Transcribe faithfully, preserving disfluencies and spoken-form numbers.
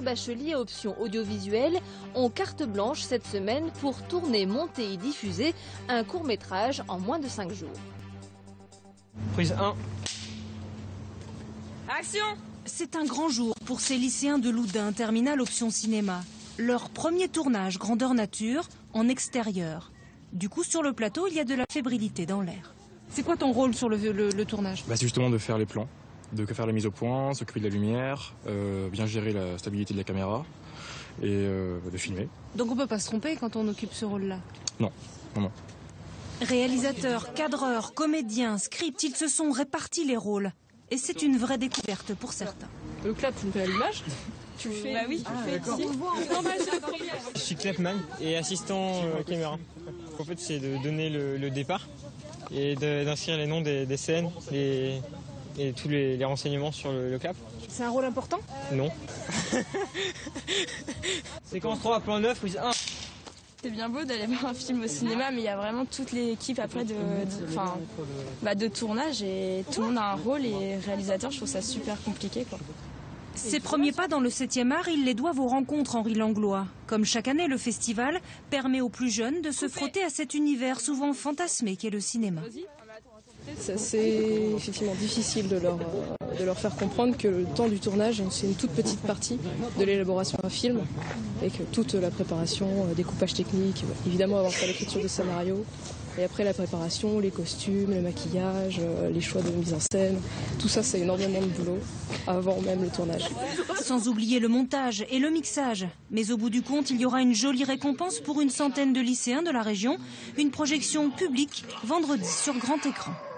plusieurs bacheliers options audiovisuelles ont carte blanche cette semaine pour tourner, monter et diffuser un court-métrage en moins de cinq jours. Prise un. Action! C'est un grand jour pour ces lycéens de Loudun, terminale option cinéma. Leur premier tournage grandeur nature en extérieur. Du coup, sur le plateau, il y a de la fébrilité dans l'air. C'est quoi ton rôle sur le, le, le tournage? Bah, c'est justement de faire les plans, de faire la mise au point, s'occuper de la lumière, euh, bien gérer la stabilité de la caméra et euh, de filmer. Donc on peut pas se tromper quand on occupe ce rôle-là? Non, non, non. Réalisateurs, cadreurs, comédiens, scripts, ils se sont répartis les rôles. Et c'est une vraie découverte pour certains. Le clap, tu me fais à l'image? Tu le fais? Bah oui, tu le fais ici. Je suis clapman et assistant euh, caméra. En fait, c'est de donner le, le départ et d'inscrire les noms des, des scènes les, et tous les, les renseignements sur le, le clap. C'est un rôle important? Non. Séquence trois, plan neuf, prise un. C'est bien beau d'aller voir un film au cinéma, mais il y a vraiment toute l'équipe après de, de, enfin, bah de tournage et tout le monde a un rôle et réalisateur, je trouve ça super compliqué, quoi. Ses premiers pas dans le septième art, il les doivent aux rencontres Henri Langlois. Comme chaque année, le festival permet aux plus jeunes de se frotter à cet univers souvent fantasmé qu'est le cinéma. C'est effectivement difficile de leur, de leur faire comprendre que le temps du tournage, c'est une toute petite partie de l'élaboration d'un film et que toute la préparation, découpage technique, évidemment avoir fait l'écriture de scénario, et après la préparation, les costumes, le maquillage, les choix de mise en scène, tout ça c'est énormément de boulot avant même le tournage. Sans oublier le montage et le mixage. Mais au bout du compte, il y aura une jolie récompense pour une centaine de lycéens de la région, une projection publique vendredi sur grand écran.